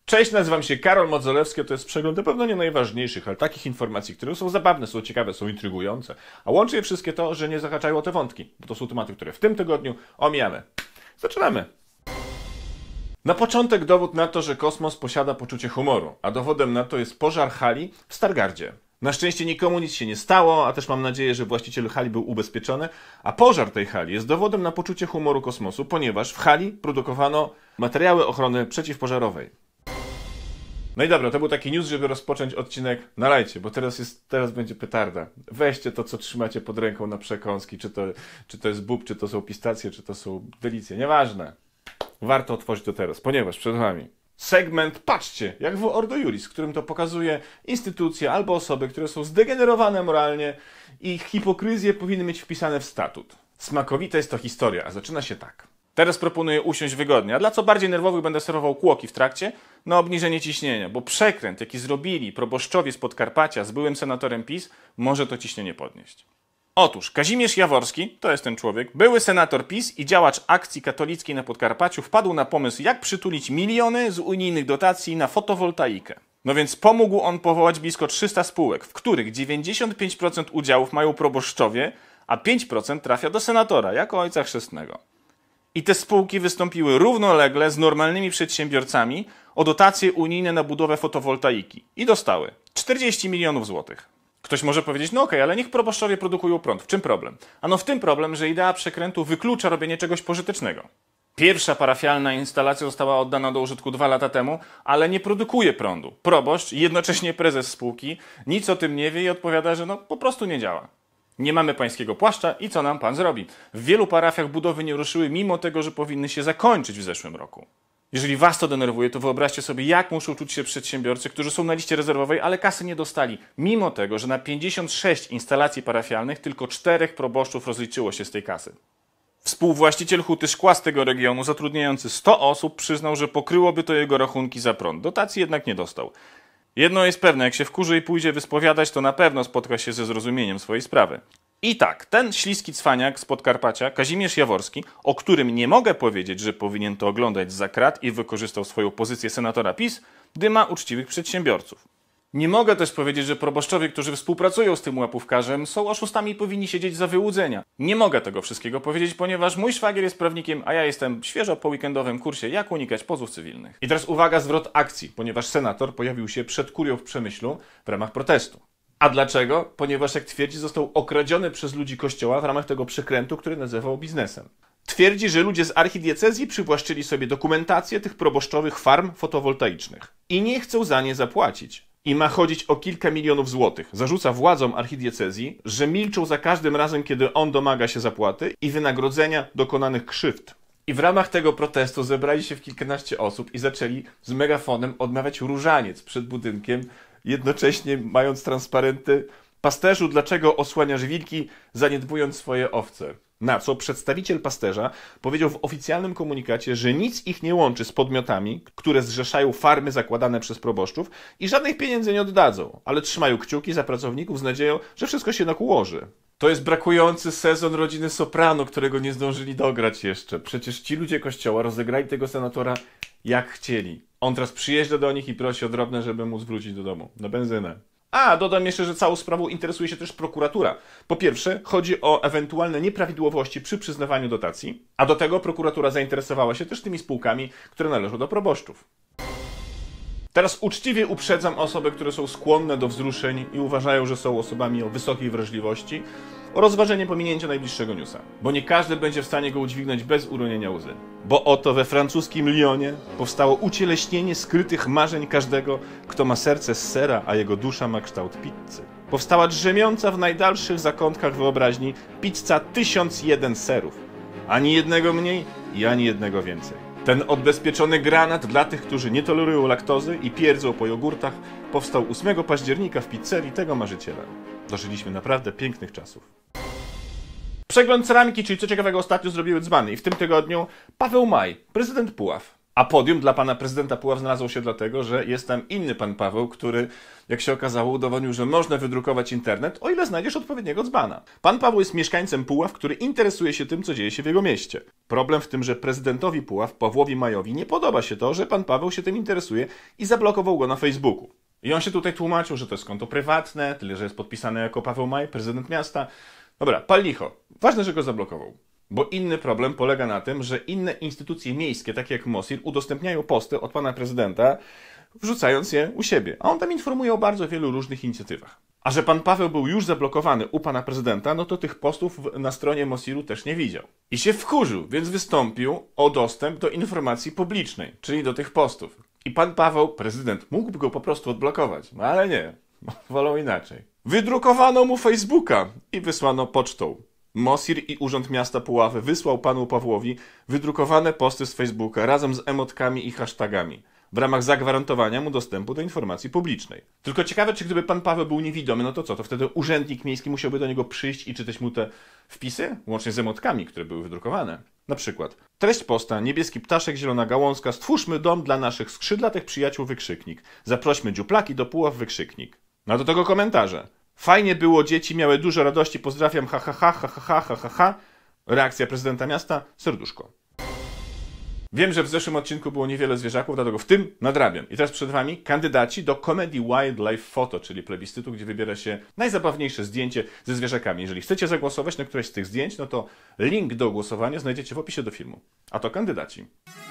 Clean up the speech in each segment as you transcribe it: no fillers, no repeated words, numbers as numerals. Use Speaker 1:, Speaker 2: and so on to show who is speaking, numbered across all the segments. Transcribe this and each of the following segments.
Speaker 1: Cześć, nazywam się Karol Modzelewski, to jest przegląd na pewno nie najważniejszych, ale takich informacji, które są zabawne, są ciekawe, są intrygujące, a łączy je wszystkie to, że nie zahaczają o te wątki, bo to są tematy, które w tym tygodniu omijamy. Zaczynamy! Na początek dowód na to, że kosmos posiada poczucie humoru, a dowodem na to jest pożar hali w Stargardzie. Na szczęście nikomu nic się nie stało, a też mam nadzieję, że właściciel hali był ubezpieczony, a pożar tej hali jest dowodem na poczucie humoru kosmosu, ponieważ w hali produkowano materiały ochrony przeciwpożarowej. No i dobra, to był taki news, żeby rozpocząć odcinek na lajcie, bo teraz będzie petarda. Weźcie to, co trzymacie pod ręką na przekąski, czy to jest bób, czy to są pistacje, czy to są delicje, nieważne. Warto otworzyć to teraz, ponieważ przed wami segment, patrzcie, jak w Ordo Iuris, w którym to pokazuje instytucje albo osoby, które są zdegenerowane moralnie i ich hipokryzje powinny mieć wpisane w statut. Smakowita jest to historia, a zaczyna się tak. Teraz proponuję usiąść wygodnie, a dla co bardziej nerwowych będę serwował kłoki w trakcie na obniżenie ciśnienia, bo przekręt, jaki zrobili proboszczowie z Podkarpacia z byłym senatorem PiS, może to ciśnienie podnieść. Otóż Kazimierz Jaworski, to jest ten człowiek, były senator PiS i działacz akcji katolickiej na Podkarpaciu, wpadł na pomysł, jak przytulić miliony z unijnych dotacji na fotowoltaikę. No więc pomógł on powołać blisko 300 spółek, w których 95% udziałów mają proboszczowie, a 5% trafia do senatora, jako ojca chrzestnego. I te spółki wystąpiły równolegle z normalnymi przedsiębiorcami o dotacje unijne na budowę fotowoltaiki. I dostały 40 milionów złotych. Ktoś może powiedzieć, no okej, ale niech proboszczowie produkują prąd. W czym problem? Ano w tym problem, że idea przekrętu wyklucza robienie czegoś pożytecznego. Pierwsza parafialna instalacja została oddana do użytku 2 lata temu, ale nie produkuje prądu. Proboszcz, jednocześnie prezes spółki, nic o tym nie wie i odpowiada, że no po prostu nie działa. Nie mamy pańskiego płaszcza i co nam pan zrobi? W wielu parafiach budowy nie ruszyły, mimo tego, że powinny się zakończyć w zeszłym roku. Jeżeli was to denerwuje, to wyobraźcie sobie, jak muszą czuć się przedsiębiorcy, którzy są na liście rezerwowej, ale kasy nie dostali, mimo tego, że na 56 instalacji parafialnych tylko 4 proboszczów rozliczyło się z tej kasy. Współwłaściciel huty szkła z tego regionu, zatrudniający 100 osób, przyznał, że pokryłoby to jego rachunki za prąd. Dotacji jednak nie dostał. Jedno jest pewne, jak się wkurzy i pójdzie wyspowiadać, to na pewno spotka się ze zrozumieniem swojej sprawy. I tak, ten śliski cwaniak z Podkarpacia, Kazimierz Jaworski, o którym nie mogę powiedzieć, że powinien to oglądać zza krat i wykorzystał swoją pozycję senatora PiS, dyma uczciwych przedsiębiorców. Nie mogę też powiedzieć, że proboszczowie, którzy współpracują z tym łapówkarzem, są oszustami i powinni siedzieć za wyłudzenia. Nie mogę tego wszystkiego powiedzieć, ponieważ mój szwagier jest prawnikiem, a ja jestem świeżo po weekendowym kursie jak unikać pozwów cywilnych. I teraz uwaga, zwrot akcji, ponieważ senator pojawił się przed kurią w Przemyślu w ramach protestu. A dlaczego? Ponieważ, jak twierdzi, został okradziony przez ludzi kościoła w ramach tego przekrętu, który nazywał biznesem. Twierdzi, że ludzie z archidiecezji przywłaszczyli sobie dokumentację tych proboszczowych farm fotowoltaicznych i nie chcą za nie zapłacić. I ma chodzić o kilka milionów złotych. Zarzuca władzom archidiecezji, że milczą za każdym razem, kiedy on domaga się zapłaty i wynagrodzenia dokonanych krzywd. I w ramach tego protestu zebrali się w kilkanaście osób i zaczęli z megafonem odmawiać różaniec przed budynkiem, jednocześnie mając transparenty: pasterzu, dlaczego osłaniasz wilki, zaniedbując swoje owce? Na co przedstawiciel pasterza powiedział w oficjalnym komunikacie, że nic ich nie łączy z podmiotami, które zrzeszają farmy zakładane przez proboszczów i żadnych pieniędzy nie oddadzą, ale trzymają kciuki za pracowników z nadzieją, że wszystko się jednak ułoży. To jest brakujący sezon Rodziny Soprano, którego nie zdążyli dograć jeszcze. Przecież ci ludzie kościoła rozegrali tego senatora jak chcieli. On teraz przyjeżdża do nich i prosi o drobne, żeby mu zwrócić do domu na benzynę. A, dodam jeszcze, że całą sprawą interesuje się też prokuratura. Po pierwsze, chodzi o ewentualne nieprawidłowości przy przyznawaniu dotacji, a do tego prokuratura zainteresowała się też tymi spółkami, które należą do proboszczów. Teraz uczciwie uprzedzam osoby, które są skłonne do wzruszeń i uważają, że są osobami o wysokiej wrażliwości, o rozważenie pominięcia najbliższego newsa. Bo nie każdy będzie w stanie go udźwignąć bez uronienia łzy. Bo oto we francuskim Lyonie powstało ucieleśnienie skrytych marzeń każdego, kto ma serce z sera, a jego dusza ma kształt pizzy. Powstała drzemiąca w najdalszych zakątkach wyobraźni pizza 1001 serów. Ani jednego mniej i ani jednego więcej. Ten odbezpieczony granat dla tych, którzy nie tolerują laktozy i pierdzą po jogurtach, powstał 8 października w pizzerii tego marzyciela. Dożyliśmy naprawdę pięknych czasów. Przegląd ceramiki, czyli co ciekawego ostatnio zrobiły dzbany. I w tym tygodniu Paweł Maj, prezydent Puław. A podium dla pana prezydenta Puław znalazło się dlatego, że jest tam inny pan Paweł, który, jak się okazało, udowodnił, że można wydrukować internet, o ile znajdziesz odpowiedniego dzbana. Pan Paweł jest mieszkańcem Puław, który interesuje się tym, co dzieje się w jego mieście. Problem w tym, że prezydentowi Puław, Pawłowi Majowi, nie podoba się to, że pan Paweł się tym interesuje i zablokował go na Facebooku. I on się tutaj tłumaczył, że to jest konto prywatne, tyle że jest podpisane jako Paweł Maj, prezydent miasta. Dobra, pal licho. Ważne, że go zablokował. Bo inny problem polega na tym, że inne instytucje miejskie, takie jak MOSIR, udostępniają posty od pana prezydenta, wrzucając je u siebie. A on tam informuje o bardzo wielu różnych inicjatywach. A że pan Paweł był już zablokowany u pana prezydenta, no to tych postów na stronie MOSIR-u też nie widział. I się wkurzył, więc wystąpił o dostęp do informacji publicznej, czyli do tych postów. I pan Paweł, prezydent, mógłby go po prostu odblokować, no ale nie, wolą inaczej. Wydrukowano mu Facebooka i wysłano pocztą. MOSIR i Urząd Miasta Puławy wysłał panu Pawłowi wydrukowane posty z Facebooka razem z emotkami i hashtagami w ramach zagwarantowania mu dostępu do informacji publicznej. Tylko ciekawe, czy gdyby pan Paweł był niewidomy, no to co? To wtedy urzędnik miejski musiałby do niego przyjść i czytać mu te wpisy, łącznie z emotkami, które były wydrukowane. Na przykład treść posta: niebieski ptaszek, zielona gałązka, stwórzmy dom dla naszych skrzydlatych przyjaciół, wykrzyknik. Zaprośmy dziuplaki do Puław, wykrzyknik. No do tego komentarze: fajnie było, dzieci miały dużo radości, pozdrawiam, ha ha ha ha ha ha ha ha. Reakcja prezydenta miasta: serduszko. Wiem, że w zeszłym odcinku było niewiele zwierzaków, dlatego w tym nadrabiam. I teraz przed wami kandydaci do Comedy Wildlife Photo, czyli plebiscytu, gdzie wybiera się najzabawniejsze zdjęcie ze zwierzakami. Jeżeli chcecie zagłosować na któreś z tych zdjęć, no to link do głosowania znajdziecie w opisie do filmu. A to kandydaci.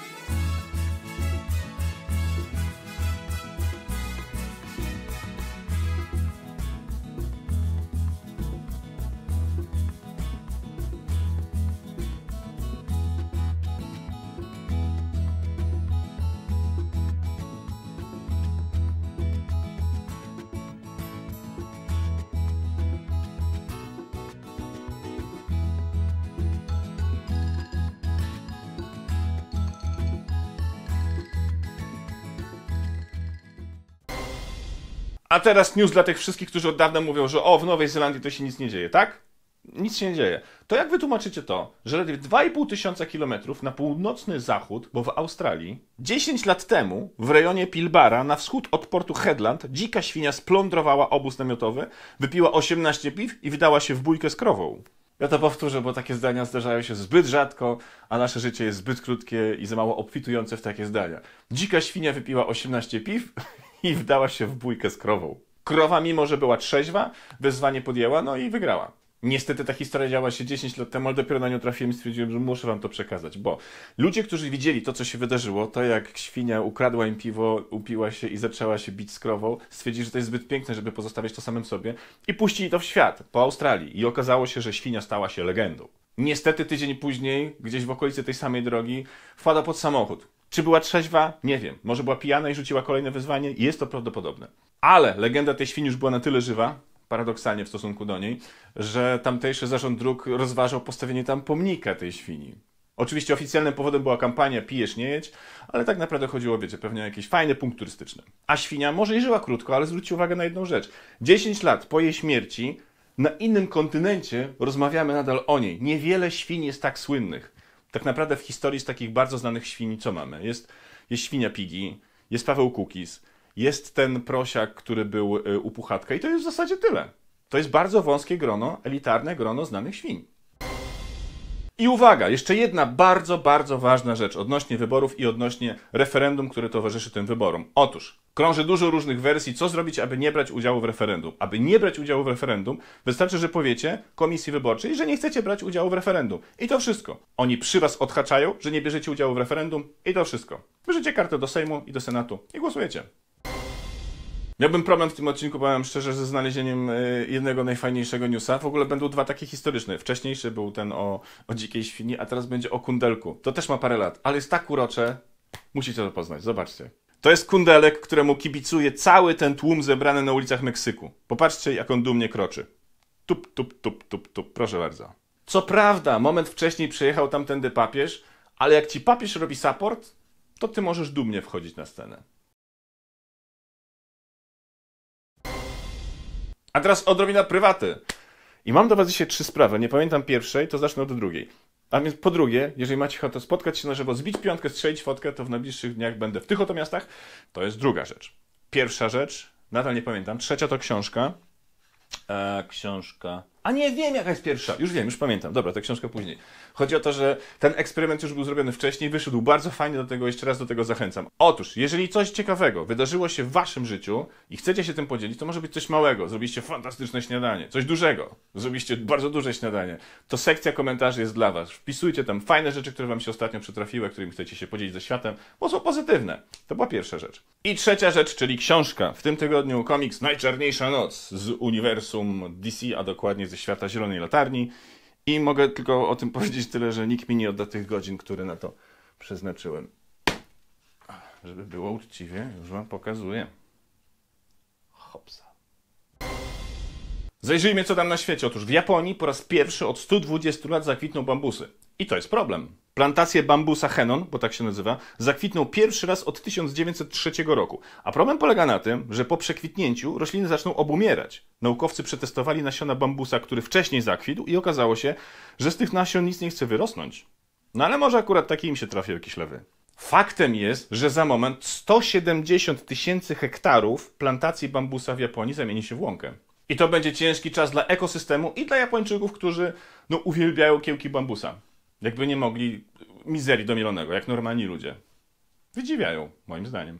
Speaker 1: A teraz news dla tych wszystkich, którzy od dawna mówią, że w Nowej Zelandii to się nic nie dzieje, tak? Nic się nie dzieje. To jak wytłumaczycie to, że ledwie 2,5 tysiąca kilometrów na północny zachód, bo w Australii, 10 lat temu w rejonie Pilbara, na wschód od portu Headland, dzika świnia splądrowała obóz namiotowy, wypiła 18 piw i wydała się w bójkę z krową. Ja to powtórzę, bo takie zdania zdarzają się zbyt rzadko, a nasze życie jest zbyt krótkie i za mało obfitujące w takie zdania. Dzika świnia wypiła 18 piw i wdała się w bójkę z krową. Krowa, mimo że była trzeźwa, wezwanie podjęła, no i wygrała. Niestety ta historia działa się 10 lat temu, ale dopiero na nią trafiłem i stwierdziłem, że muszę wam to przekazać, bo ludzie, którzy widzieli to, co się wydarzyło, to jak świnia ukradła im piwo, upiła się i zaczęła się bić z krową, stwierdzili, że to jest zbyt piękne, żeby pozostawiać to samym sobie i puścili to w świat, po Australii, i okazało się, że świnia stała się legendą. Niestety tydzień później, gdzieś w okolicy tej samej drogi, wpadła pod samochód. Czy była trzeźwa? Nie wiem. Może była pijana i rzuciła kolejne wyzwanie? Jest to prawdopodobne. Ale legenda tej świni już była na tyle żywa, paradoksalnie w stosunku do niej, że tamtejszy zarząd dróg rozważał postawienie tam pomnika tej świni. Oczywiście oficjalnym powodem była kampania Pijesz, nie jedź, ale tak naprawdę chodziło, wiecie, pewnie o jakiś fajny punkt turystyczny. A świnia może i żyła krótko, ale zwróćcie uwagę na jedną rzecz. 10 lat po jej śmierci na innym kontynencie rozmawiamy nadal o niej. Niewiele świń jest tak słynnych. Tak naprawdę w historii z takich bardzo znanych świni co mamy? Jest świnia Piggy, jest Paweł Kukiz, jest ten prosiak, który był u Puchatka i to jest w zasadzie tyle. To jest bardzo wąskie grono, elitarne grono znanych świń. I uwaga, jeszcze jedna bardzo, bardzo ważna rzecz odnośnie wyborów i odnośnie referendum, które towarzyszy tym wyborom. Otóż krąży dużo różnych wersji, co zrobić, aby nie brać udziału w referendum. Aby nie brać udziału w referendum, wystarczy, że powiecie komisji wyborczej, że nie chcecie brać udziału w referendum. I to wszystko. Oni przy was odhaczają, że nie bierzecie udziału w referendum i to wszystko. Bierzecie kartę do Sejmu i do Senatu i głosujecie. Miałbym problem w tym odcinku, powiem szczerze, ze znalezieniem jednego najfajniejszego newsa. W ogóle będą dwa takie historyczne. Wcześniejszy był ten o dzikiej świni, a teraz będzie o kundelku. To też ma parę lat, ale jest tak urocze. Musicie to poznać, zobaczcie. To jest kundelek, któremu kibicuje cały ten tłum zebrany na ulicach Meksyku. Popatrzcie, jak on dumnie kroczy. Tup, tup, tup, tup, tup. Proszę bardzo. Co prawda, moment wcześniej przejechał tamtędy papież, ale jak ci papież robi support, to ty możesz dumnie wchodzić na scenę. A teraz odrobina prywaty. I mam do was dzisiaj 3 sprawy. Nie pamiętam pierwszej, to zacznę od drugiej. A więc po drugie, jeżeli macie ochotę spotkać się na żywo, zbić piątkę, strzelić fotkę, to w najbliższych dniach będę w tych oto miastach. To jest druga rzecz. Pierwsza rzecz, nadal nie pamiętam. Trzecia to książka. A nie, wiem jaka jest pierwsza. Już wiem, już pamiętam. Dobra, ta książka później. Chodzi o to, że ten eksperyment już był zrobiony wcześniej, wyszedł bardzo fajnie, do tego jeszcze raz do tego zachęcam. Otóż, jeżeli coś ciekawego wydarzyło się w waszym życiu i chcecie się tym podzielić, to może być coś małego. Zrobiliście fantastyczne śniadanie. Coś dużego. Zrobiliście bardzo duże śniadanie. To sekcja komentarzy jest dla was. Wpisujcie tam fajne rzeczy, które wam się ostatnio przytrafiły, którymi chcecie się podzielić ze światem, bo są pozytywne. To była pierwsza rzecz. I trzecia rzecz, czyli książka. W tym tygodniu komiks Najczarniejsza Noc z uniwersum DC, a dokładnie ze świata Zielonej Latarni. I mogę tylko o tym powiedzieć tyle, że nikt mi nie odda tych godzin, które na to przeznaczyłem. Żeby było uczciwie, już wam pokazuję. Hopsa. Zajrzyjmy, co tam na świecie. Otóż w Japonii po raz pierwszy od 120 lat zakwitną bambusy. I to jest problem. Plantacje bambusa Henon, bo tak się nazywa, zakwitną pierwszy raz od 1903 roku. A problem polega na tym, że po przekwitnięciu rośliny zaczną obumierać. Naukowcy przetestowali nasiona bambusa, który wcześniej zakwitł i okazało się, że z tych nasion nic nie chce wyrosnąć. No ale może akurat taki im się trafił jakiś lewy. Faktem jest, że za moment 170 000 hektarów plantacji bambusa w Japonii zamieni się w łąkę. I to będzie ciężki czas dla ekosystemu i dla Japończyków, którzy uwielbiają kiełki bambusa. Jakby nie mogli mizerii domielonego, jak normalni ludzie. Wydziwiają, moim zdaniem.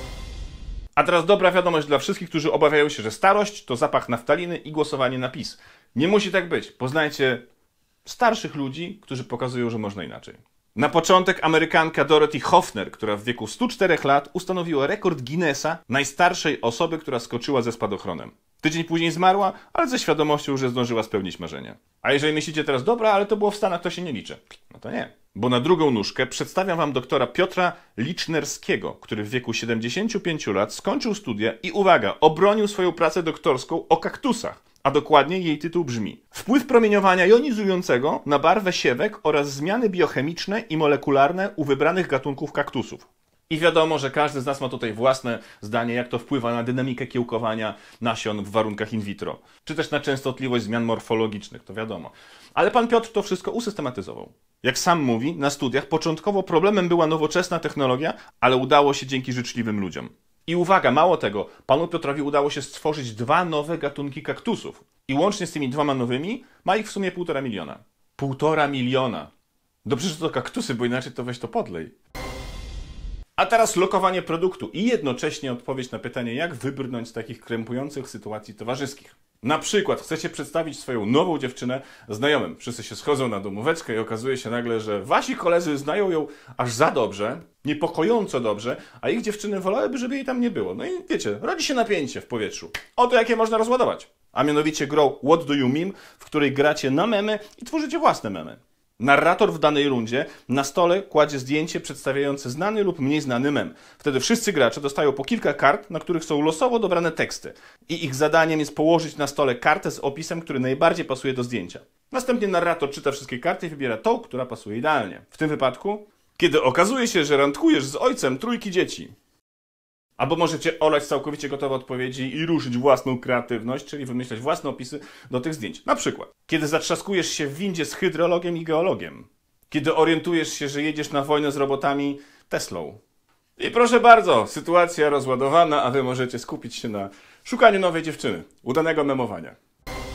Speaker 1: A teraz dobra wiadomość dla wszystkich, którzy obawiają się, że starość to zapach naftaliny i głosowanie na PiS. Nie musi tak być. Poznajcie starszych ludzi, którzy pokazują, że można inaczej. Na początek Amerykanka Dorothy Hoffner, która w wieku 104 lat ustanowiła rekord Guinnessa najstarszej osoby, która skoczyła ze spadochronem. Tydzień później zmarła, ale ze świadomością, że zdążyła spełnić marzenie. A jeżeli myślicie teraz, dobra, ale to było w Stanach, to się nie liczy. No to nie. Bo na drugą nóżkę przedstawiam wam doktora Piotra Licznerskiego, który w wieku 75 lat skończył studia i uwaga, obronił swoją pracę doktorską o kaktusach. A dokładnie jej tytuł brzmi: Wpływ promieniowania jonizującego na barwę siewek oraz zmiany biochemiczne i molekularne u wybranych gatunków kaktusów. I wiadomo, że każdy z nas ma tutaj własne zdanie, jak to wpływa na dynamikę kiełkowania nasion w warunkach in vitro. Czy też na częstotliwość zmian morfologicznych, to wiadomo. Ale pan Piotr to wszystko usystematyzował. Jak sam mówi, na studiach początkowo problemem była nowoczesna technologia, ale udało się dzięki życzliwym ludziom. I uwaga, mało tego, panu Piotrowi udało się stworzyć 2 nowe gatunki kaktusów. I łącznie z tymi 2 nowymi ma ich w sumie 1,5 miliona. 1,5 miliona! Dobrze, że to kaktusy, bo inaczej to weź to podlej. A teraz lokowanie produktu i jednocześnie odpowiedź na pytanie, jak wybrnąć z takich krępujących sytuacji towarzyskich. Na przykład chcecie przedstawić swoją nową dziewczynę znajomym. Wszyscy się schodzą na domóweczkę i okazuje się nagle, że wasi koledzy znają ją aż za dobrze, niepokojąco dobrze, a ich dziewczyny wolałyby, żeby jej tam nie było. No i wiecie, rodzi się napięcie w powietrzu. Oto jakie można rozładować. A mianowicie grą What Do You Meme, w której gracie na memy i tworzycie własne memy. Narrator w danej rundzie na stole kładzie zdjęcie przedstawiające znany lub mniej znany mem. Wtedy wszyscy gracze dostają po kilka kart, na których są losowo dobrane teksty. I ich zadaniem jest położyć na stole kartę z opisem, który najbardziej pasuje do zdjęcia. Następnie narrator czyta wszystkie karty i wybiera tą, która pasuje idealnie. W tym wypadku, kiedy okazuje się, że randkujesz z ojcem 3 dzieci. Albo możecie olać całkowicie gotowe odpowiedzi i ruszyć własną kreatywność, czyli wymyślać własne opisy do tych zdjęć. Na przykład, kiedy zatrzaskujesz się w windzie z hydrologiem i geologiem. Kiedy orientujesz się, że jedziesz na wojnę z robotami Teslą. I proszę bardzo, sytuacja rozładowana, a wy możecie skupić się na szukaniu nowej dziewczyny. Udanego memowania.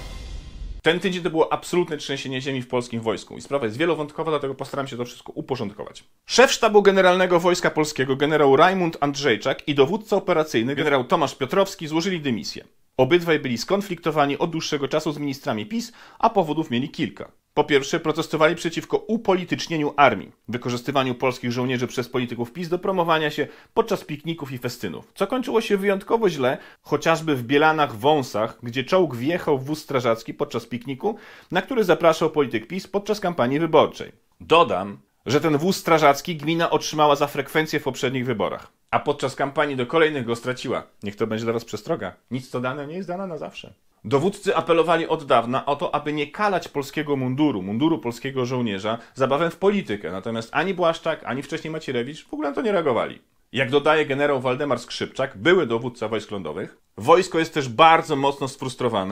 Speaker 1: Ten tydzień to było absolutne trzęsienie ziemi w polskim wojsku i sprawa jest wielowątkowa, dlatego postaram się to wszystko uporządkować. Szef Sztabu Generalnego Wojska Polskiego generał Rajmund Andrzejczak i dowódca operacyjny generał Tomasz Piotrowski złożyli dymisję. Obydwaj byli skonfliktowani od dłuższego czasu z ministrami PiS, a powodów mieli kilka. Po pierwsze, protestowali przeciwko upolitycznieniu armii, wykorzystywaniu polskich żołnierzy przez polityków PiS do promowania się podczas pikników i festynów, co kończyło się wyjątkowo źle, chociażby w Bielanach-Wąsach, gdzie czołg wjechał w wóz strażacki podczas pikniku, na który zapraszał polityk PiS podczas kampanii wyborczej. Dodam, że ten wóz strażacki gmina otrzymała za frekwencję w poprzednich wyborach, a podczas kampanii do kolejnych go straciła. Niech to będzie dla was przestroga. Nic co dane nie jest dane na zawsze. Dowódcy apelowali od dawna o to, aby nie kalać polskiego munduru polskiego żołnierza zabawem w politykę, natomiast ani Błaszczak, ani wcześniej Macierewicz w ogóle na to nie reagowali. Jak dodaje generał Waldemar Skrzypczak, były dowódca wojsk lądowych, wojsko jest też bardzo mocno sfrustrowane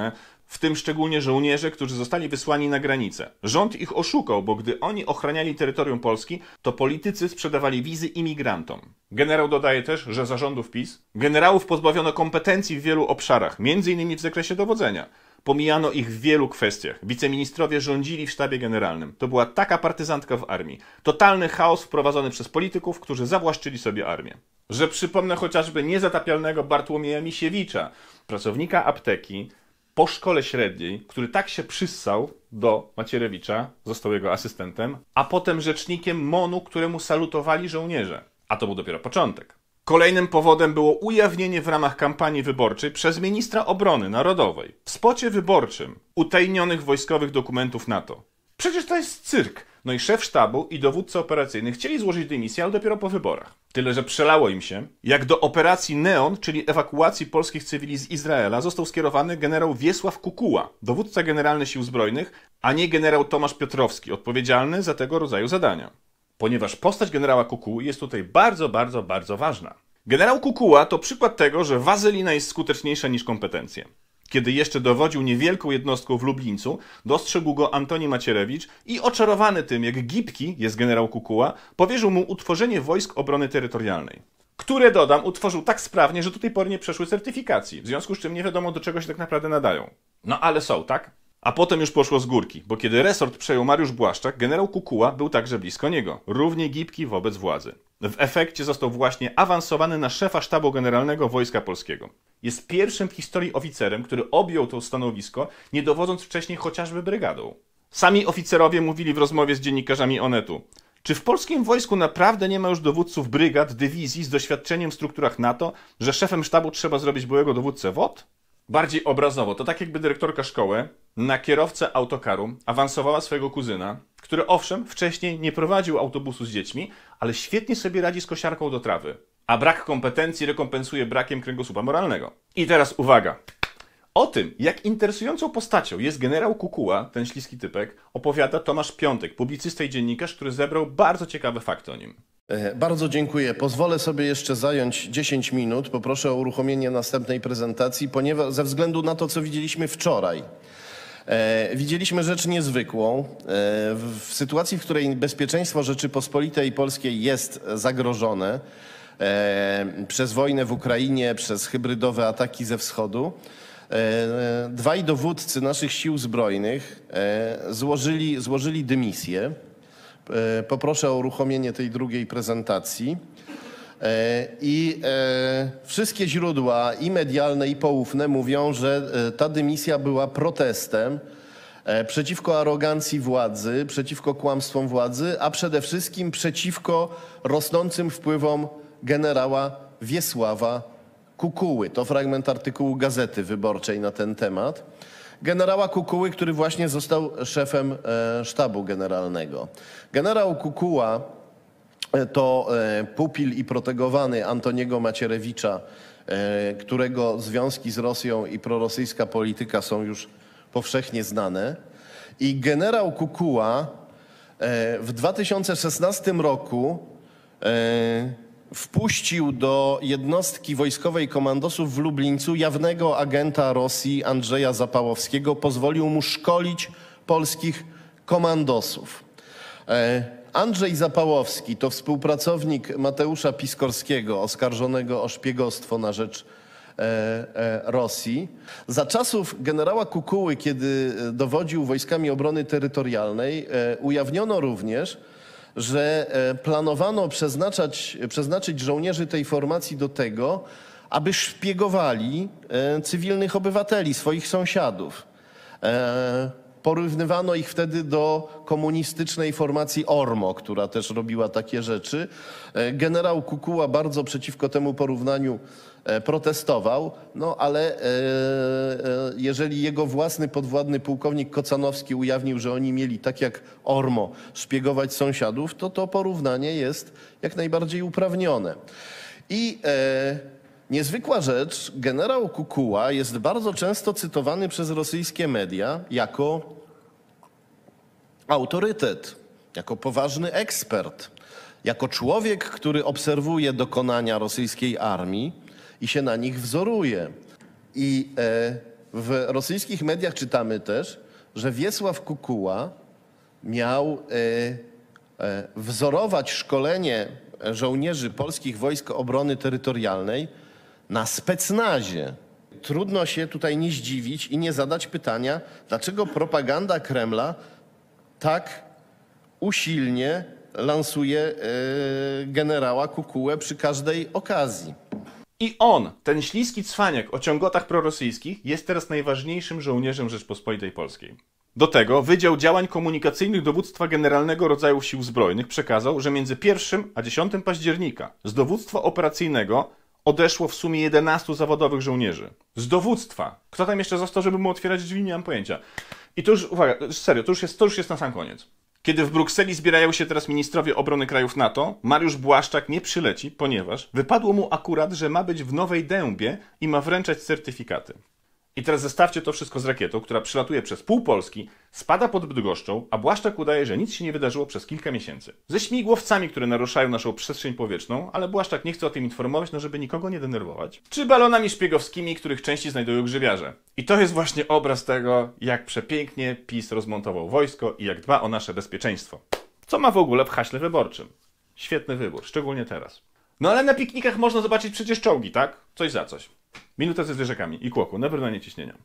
Speaker 1: w tym szczególnie żołnierze, którzy zostali wysłani na granicę. Rząd ich oszukał, bo gdy oni ochraniali terytorium Polski, to politycy sprzedawali wizy imigrantom. Generał dodaje też, że za rządów PiS generałów pozbawiono kompetencji w wielu obszarach, m.in. w zakresie dowodzenia. Pomijano ich w wielu kwestiach. Wiceministrowie rządzili w sztabie generalnym. To była taka partyzantka w armii. Totalny chaos wprowadzony przez polityków, którzy zawłaszczyli sobie armię. Że przypomnę chociażby niezatapialnego Bartłomieja Misiewicza, pracownika apteki po szkole średniej, który tak się przyssał do Macierewicza, został jego asystentem, a potem rzecznikiem MON-u, któremu salutowali żołnierze. A to był dopiero początek. Kolejnym powodem było ujawnienie w ramach kampanii wyborczej przez ministra obrony narodowej w spocie wyborczym utajnionych wojskowych dokumentów NATO. Przecież to jest cyrk. No i szef sztabu i dowódca operacyjny chcieli złożyć dymisję, ale dopiero po wyborach. Tyle, że przelało im się, jak do operacji Neon, czyli ewakuacji polskich cywili z Izraela, został skierowany generał Wiesław Kukuła, dowódca generalny Sił Zbrojnych, a nie generał Tomasz Piotrowski, odpowiedzialny za tego rodzaju zadania. Ponieważ postać generała Kukuły jest tutaj bardzo ważna. Generał Kukuła to przykład tego, że wazelina jest skuteczniejsza niż kompetencje. Kiedy jeszcze dowodził niewielką jednostką w Lublińcu, dostrzegł go Antoni Macierewicz i oczarowany tym, jak gibki jest generał Kukuła, powierzył mu utworzenie Wojsk Obrony Terytorialnej. Które, dodam, utworzył tak sprawnie, że do tej pory nie przeszły certyfikacji, w związku z czym nie wiadomo, do czego się tak naprawdę nadają. No ale są, tak? A potem już poszło z górki, bo kiedy resort przejął Mariusz Błaszczak, generał Kukuła był także blisko niego, równie gibki wobec władzy. W efekcie został właśnie awansowany na szefa sztabu generalnego Wojska Polskiego. Jest pierwszym w historii oficerem, który objął to stanowisko, nie dowodząc wcześniej chociażby brygadą. Sami oficerowie mówili w rozmowie z dziennikarzami Onetu: czy w polskim wojsku naprawdę nie ma już dowódców brygad, dywizji z doświadczeniem w strukturach NATO, że szefem sztabu trzeba zrobić byłego dowódcę WOT? Bardziej obrazowo, to tak jakby dyrektorka szkoły na kierowcę autokaru awansowała swojego kuzyna, który owszem wcześniej nie prowadził autobusu z dziećmi, ale świetnie sobie radzi z kosiarką do trawy, a brak kompetencji rekompensuje brakiem kręgosłupa moralnego. I teraz uwaga! O tym, jak interesującą postacią jest generał Kukuła, ten śliski typek, opowiada Tomasz Piątek, publicysta i dziennikarz, który zebrał bardzo ciekawe fakty o nim.
Speaker 2: Bardzo dziękuję. Pozwolę sobie jeszcze zająć 10 minut. Poproszę o uruchomienie następnej prezentacji, ponieważ ze względu na to, co widzieliśmy wczoraj. Widzieliśmy rzecz niezwykłą. W sytuacji, w której bezpieczeństwo Rzeczypospolitej Polskiej jest zagrożone przez wojnę w Ukrainie, przez hybrydowe ataki ze wschodu, dwaj dowódcy naszych sił zbrojnych złożyli dymisję. Poproszę o uruchomienie tej drugiej prezentacji. I wszystkie źródła i medialne, i poufne mówią, że ta dymisja była protestem przeciwko arogancji władzy, przeciwko kłamstwom władzy, a przede wszystkim przeciwko rosnącym wpływom generała Wiesława Kukuły. To fragment artykułu Gazety Wyborczej na ten temat. Generała Kukuły, który właśnie został szefem sztabu generalnego. Generał Kukuła to pupil i protegowany Antoniego Macierewicza, którego związki z Rosją i prorosyjska polityka są już powszechnie znane. I generał Kukuła w 2016 roku wpuścił do jednostki wojskowej komandosów w Lublińcu jawnego agenta Rosji Andrzeja Zapałowskiego. Pozwolił mu szkolić polskich komandosów. Andrzej Zapałowski to współpracownik Mateusza Piskorskiego, oskarżonego o szpiegostwo na rzecz Rosji. Za czasów generała Kukuły, kiedy dowodził Wojskami Obrony Terytorialnej, ujawniono również, że planowano przeznaczyć żołnierzy tej formacji do tego, aby szpiegowali cywilnych obywateli, swoich sąsiadów. Porównywano ich wtedy do komunistycznej formacji ORMO, która też robiła takie rzeczy. Generał Kukuła bardzo przeciwko temu porównaniu protestował, no ale jeżeli jego własny podwładny pułkownik Kocanowski ujawnił, że oni mieli tak jak ORMO szpiegować sąsiadów, to porównanie jest jak najbardziej uprawnione. I niezwykła rzecz, generał Kukuła jest bardzo często cytowany przez rosyjskie media jako autorytet, jako poważny ekspert, jako człowiek, który obserwuje dokonania rosyjskiej armii i się na nich wzoruje. I w rosyjskich mediach czytamy też, że Wiesław Kukuła miał wzorować szkolenie żołnierzy polskich Wojsk Obrony Terytorialnej na specnazie. Trudno się tutaj nie zdziwić i nie zadać pytania, dlaczego propaganda Kremla tak usilnie lansuje generała Kukułę przy każdej okazji.
Speaker 1: I on, ten śliski cwaniak o ciągotach prorosyjskich, jest teraz najważniejszym żołnierzem Rzeczpospolitej Polskiej. Do tego Wydział Działań Komunikacyjnych Dowództwa Generalnego Rodzajów Sił Zbrojnych przekazał, że między 1 a 10 października z dowództwa operacyjnego odeszło w sumie 11 zawodowych żołnierzy. Z dowództwa. Kto tam jeszcze został, żeby mu otwierać drzwi? Nie mam pojęcia. I to już, uwaga, serio, to już jest na sam koniec. Kiedy w Brukseli zbierają się teraz ministrowie obrony krajów NATO, Mariusz Błaszczak nie przyleci, ponieważ wypadło mu akurat, że ma być w Nowej Dębie i ma wręczać certyfikaty. I teraz zestawcie to wszystko z rakietą, która przylatuje przez pół Polski, spada pod Bydgoszczą, a Błaszczak udaje, że nic się nie wydarzyło przez kilka miesięcy. Ze śmigłowcami, które naruszają naszą przestrzeń powietrzną, ale Błaszczak nie chce o tym informować, no żeby nikogo nie denerwować. Czy balonami szpiegowskimi, których części znajdują grzybiarze. I to jest właśnie obraz tego, jak przepięknie PiS rozmontował wojsko i jak dba o nasze bezpieczeństwo. Co ma w ogóle w haśle wyborczym? Świetny wybór, szczególnie teraz. No ale na piknikach można zobaczyć przecież czołgi, tak? Coś za coś. Minuta ze zwierzakami i kłoku na wyrównanie ciśnienia.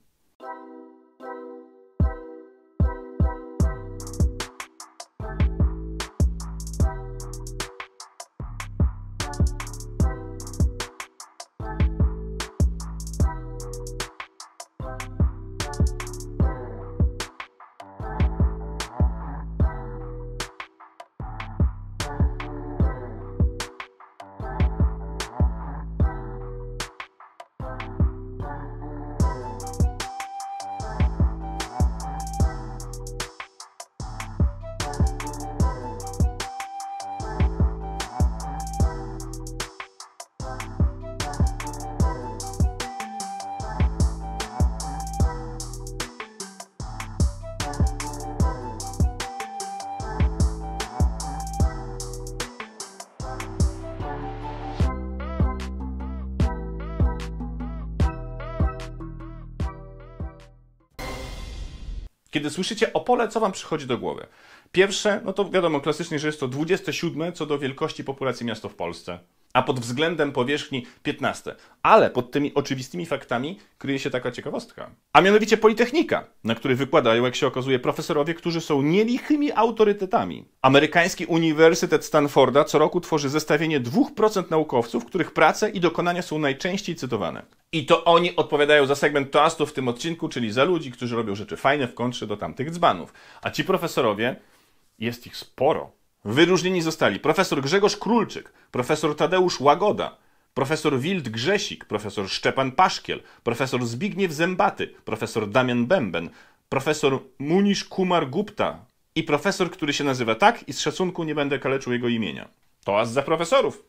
Speaker 1: Kiedy słyszycie Opole, co wam przychodzi do głowy? Pierwsze, no to wiadomo klasycznie, że jest to 27 co do wielkości populacji miasto w Polsce, a pod względem powierzchni 15. Ale pod tymi oczywistymi faktami kryje się taka ciekawostka. A mianowicie Politechnika, na której wykładają, jak się okazuje, profesorowie, którzy są nielichymi autorytetami. Amerykański Uniwersytet Stanforda co roku tworzy zestawienie 2% naukowców, których prace i dokonania są najczęściej cytowane. I to oni odpowiadają za segment toastu w tym odcinku, czyli za ludzi, którzy robią rzeczy fajne w kontrze do tamtych dzbanów. A ci profesorowie, jest ich sporo. Wyróżnieni zostali profesor Grzegorz Królczyk, profesor Tadeusz Łagoda, profesor Wild Grzesik, profesor Szczepan Paszkiel, profesor Zbigniew Zębaty, profesor Damian Bęben, profesor Munish Kumar Gupta i profesor, który się nazywa tak i z szacunku nie będę kaleczył jego imienia. Toast za profesorów!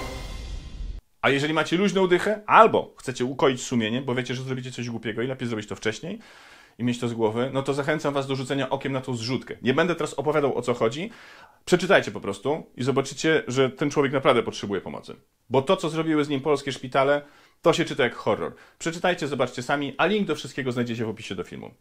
Speaker 1: A jeżeli macie luźną dychę, albo chcecie ukoić sumienie, bo wiecie, że zrobicie coś głupiego i lepiej zrobić to wcześniej i mieć to z głowy, no to zachęcam was do rzucenia okiem na tą zrzutkę. Nie będę teraz opowiadał, o co chodzi. Przeczytajcie po prostu i zobaczycie, że ten człowiek naprawdę potrzebuje pomocy. Bo to, co zrobiły z nim polskie szpitale, to się czyta jak horror. Przeczytajcie, zobaczcie sami, a link do wszystkiego znajdziecie w opisie do filmu.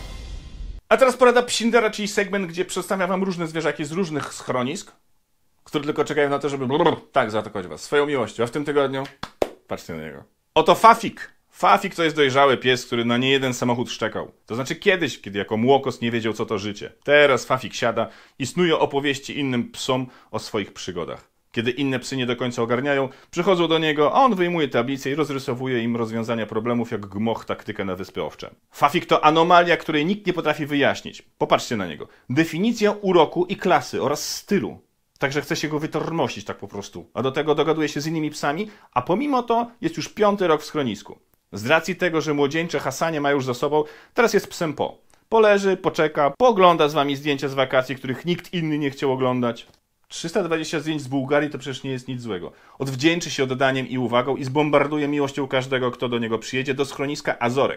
Speaker 1: A teraz porada Psindera, czyli segment, gdzie przedstawiam wam różne zwierzaki z różnych schronisk, które tylko czekają na to, żeby tak zaatakować was swoją miłością. A w tym tygodniu patrzcie na niego. Oto Fafik. Fafik to jest dojrzały pies, który na niejeden samochód szczekał. To znaczy kiedyś, kiedy jako młokos nie wiedział, co to życie. Teraz Fafik siada i snuje opowieści innym psom o swoich przygodach. Kiedy inne psy nie do końca ogarniają, przychodzą do niego, a on wyjmuje tablicę i rozrysowuje im rozwiązania problemów jak gmoch taktykę na Wyspy Owcze. Fafik to anomalia, której nikt nie potrafi wyjaśnić. Popatrzcie na niego. Definicja uroku i klasy oraz stylu. Także chce się go wytormosić tak po prostu. A do tego dogaduje się z innymi psami, a pomimo to jest już 5. rok w schronisku. Z racji tego, że młodzieńcze hasanie ma już za sobą, teraz jest psem po. Poleży, poczeka, poogląda z wami zdjęcia z wakacji, których nikt inny nie chciał oglądać. 320 zdjęć z Bułgarii to przecież nie jest nic złego. Odwdzięczy się oddaniem i uwagą i zbombarduje miłością każdego, kto do niego przyjedzie, do schroniska Azorek.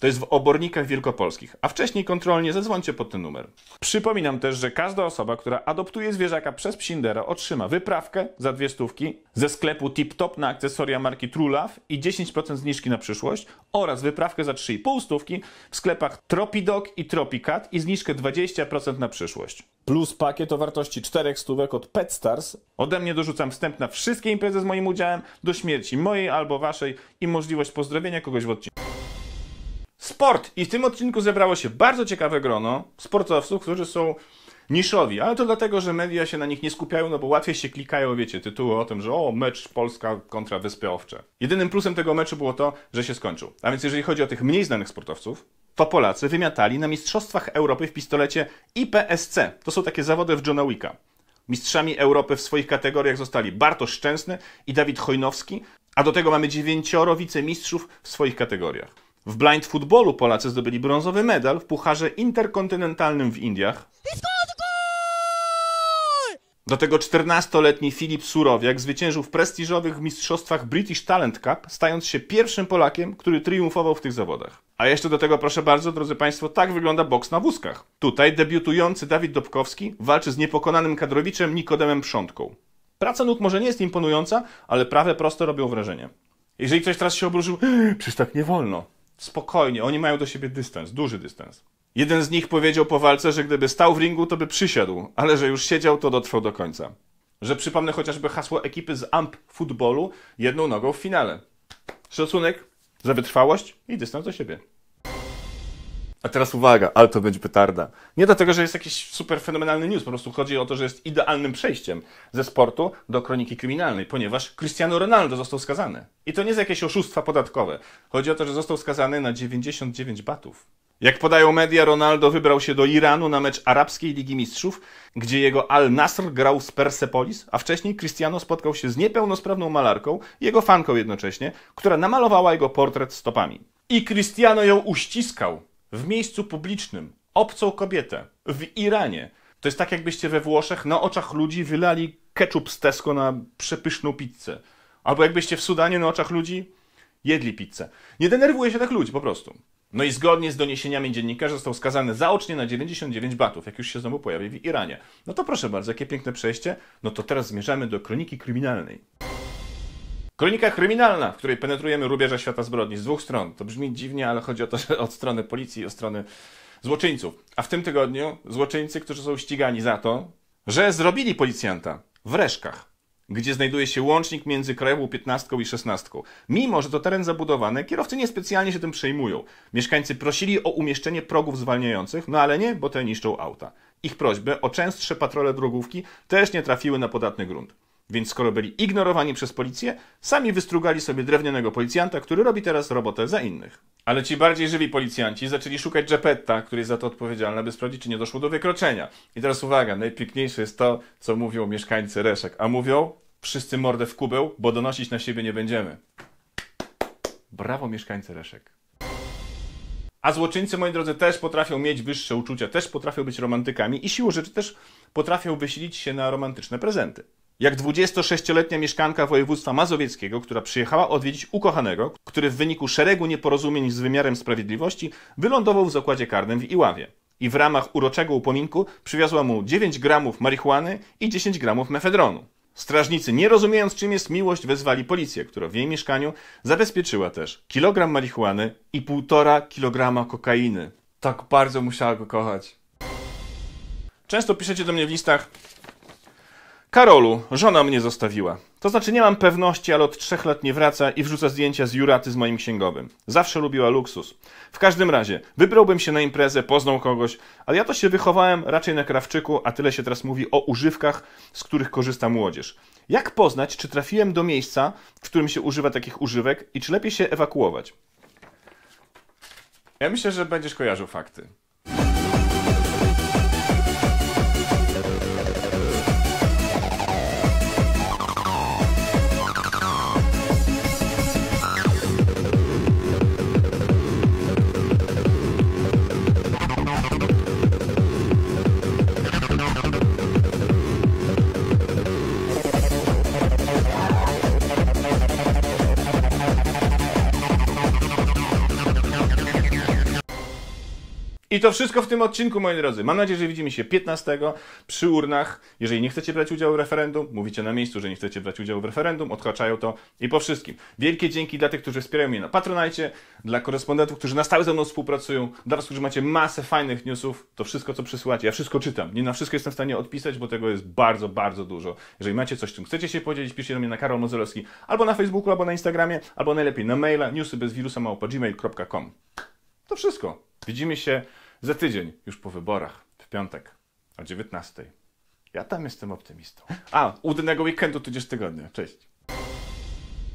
Speaker 1: To jest w Obornikach Wielkopolskich, a wcześniej kontrolnie zadzwońcie pod ten numer. Przypominam też, że każda osoba, która adoptuje zwierzaka przez Psindera, otrzyma wyprawkę za 200 ze sklepu Tip Top na akcesoria marki True Love i 10% zniżki na przyszłość oraz wyprawkę za 3,5 w sklepach Tropidog i Tropicat i zniżkę 20% na przyszłość. Plus pakiet o wartości 400 od PetStars. Ode mnie dorzucam wstęp na wszystkie imprezy z moim udziałem, do śmierci mojej albo waszej i możliwość pozdrowienia kogoś w odcinku. Sport! I w tym odcinku zebrało się bardzo ciekawe grono sportowców, którzy są niszowi, ale to dlatego, że media się na nich nie skupiają, no bo łatwiej się klikają, wiecie, tytuły o tym, że mecz Polska kontra Wyspy Owcze. Jedynym plusem tego meczu było to, że się skończył. A więc jeżeli chodzi o tych mniej znanych sportowców, to Polacy wymiatali na Mistrzostwach Europy w pistolecie IPSC. To są takie zawody w Johna Wicka. Mistrzami Europy w swoich kategoriach zostali Bartosz Szczęsny i Dawid Chojnowski, a do tego mamy 9 wicemistrzów w swoich kategoriach. W blind footballu Polacy zdobyli brązowy medal w Pucharze Interkontynentalnym w Indiach. Do tego 14-letni Filip Surowiak zwyciężył w prestiżowych mistrzostwach British Talent Cup, stając się pierwszym Polakiem, który triumfował w tych zawodach. A jeszcze do tego, proszę bardzo, drodzy Państwo, tak wygląda boks na wózkach. Tutaj debiutujący Dawid Dobkowski walczy z niepokonanym kadrowiczem Nikodemem Przątką. Praca nóg może nie jest imponująca, ale prawe proste robią wrażenie. Jeżeli ktoś teraz się obruszył, przecież tak nie wolno. Spokojnie, oni mają do siebie dystans, duży dystans. Jeden z nich powiedział po walce, że gdyby stał w ringu, to by przysiadł, ale że już siedział, to dotrwał do końca. Że przypomnę chociażby hasło ekipy z AMP Footballu jedną nogą w finale. Szacunek za wytrwałość i dystans do siebie. A teraz uwaga, ale to będzie petarda. Nie dlatego, że jest jakiś super fenomenalny news, po prostu chodzi o to, że jest idealnym przejściem ze sportu do kroniki kryminalnej, ponieważ Cristiano Ronaldo został skazany. I to nie za jakieś oszustwa podatkowe. Chodzi o to, że został skazany na 99 batów. Jak podają media, Ronaldo wybrał się do Iranu na mecz Arabskiej Ligi Mistrzów, gdzie jego Al-Nasr grał z Persepolis, a wcześniej Cristiano spotkał się z niepełnosprawną malarką, jego fanką jednocześnie, która namalowała jego portret stopami. I Cristiano ją uściskał w miejscu publicznym, obcą kobietę, w Iranie. To jest tak, jakbyście we Włoszech na oczach ludzi wylali ketchup z Tesco na przepyszną pizzę. Albo jakbyście w Sudanie na oczach ludzi jedli pizzę. Nie denerwuje się tak ludzi, po prostu. No i zgodnie z doniesieniami dziennikarzy został skazany zaocznie na 99 batów, jak już się znowu pojawi w Iranie. No to proszę bardzo, jakie piękne przejście. No to teraz zmierzamy do kroniki kryminalnej. Kronika kryminalna, w której penetrujemy rubieża świata zbrodni z dwóch stron. To brzmi dziwnie, ale chodzi o to, że od strony policji i od strony złoczyńców. A w tym tygodniu złoczyńcy, którzy są ścigani za to, że zrobili policjanta w Reszkach, gdzie znajduje się łącznik między Krajową 15 i 16. Mimo że to teren zabudowany, kierowcy niespecjalnie się tym przejmują. Mieszkańcy prosili o umieszczenie progów zwalniających, no ale nie, bo te niszczą auta. Ich prośby o częstsze patrole drogówki też nie trafiły na podatny grunt. Więc skoro byli ignorowani przez policję, sami wystrugali sobie drewnianego policjanta, który robi teraz robotę za innych. Ale ci bardziej żywi policjanci zaczęli szukać Geppetta, który jest za to odpowiedzialny, by sprawdzić, czy nie doszło do wykroczenia. I teraz uwaga, najpiękniejsze jest to, co mówią mieszkańcy Reszek. A mówią, wszyscy mordę w kubeł, bo donosić na siebie nie będziemy. Brawo, mieszkańcy Reszek. A złoczyńcy, moi drodzy, też potrafią mieć wyższe uczucia, też potrafią być romantykami i siłą rzeczy też potrafią wysilić się na romantyczne prezenty. Jak 26-letnia mieszkanka województwa mazowieckiego, która przyjechała odwiedzić ukochanego, który w wyniku szeregu nieporozumień z wymiarem sprawiedliwości wylądował w zakładzie karnym w Iławie. I w ramach uroczego upominku przywiozła mu 9 gramów marihuany i 10 gramów mefedronu. Strażnicy, nie rozumiejąc czym jest miłość, wezwali policję, która w jej mieszkaniu zabezpieczyła też kilogram marihuany i 1,5 kilograma kokainy. Tak bardzo musiała go kochać. Często piszecie do mnie w listach: Karolu, żona mnie zostawiła. To znaczy nie mam pewności, ale od 3 lat nie wraca i wrzuca zdjęcia z Juraty z moim księgowym. Zawsze lubiła luksus. W każdym razie, wybrałbym się na imprezę, poznał kogoś, ale ja to się wychowałem raczej na krawczyku, a tyle się teraz mówi o używkach, z których korzysta młodzież. Jak poznać, czy trafiłem do miejsca, w którym się używa takich używek i czy lepiej się ewakuować? Ja myślę, że będziesz kojarzył fakty. I to wszystko w tym odcinku, moi drodzy. Mam nadzieję, że widzimy się 15 przy urnach. Jeżeli nie chcecie brać udziału w referendum, mówicie na miejscu, że nie chcecie brać udziału w referendum, odhaczają to i po wszystkim. Wielkie dzięki dla tych, którzy wspierają mnie na Patronite, dla korespondentów, którzy na stałe ze mną współpracują, dla was, którzy macie masę fajnych newsów, to wszystko, co przysyłacie. Ja wszystko czytam. Nie na wszystko jestem w stanie odpisać, bo tego jest bardzo, bardzo dużo. Jeżeli macie coś, czym chcecie się podzielić, piszcie do mnie na Karol Modzelewski albo na Facebooku, albo na Instagramie, albo najlepiej na maila newsybezwirusa@gmail.com. To wszystko. Widzimy się za tydzień, już po wyborach, w piątek o 19:00. Ja tam jestem optymistą. Udnego weekendu tudzież tygodnia. Cześć.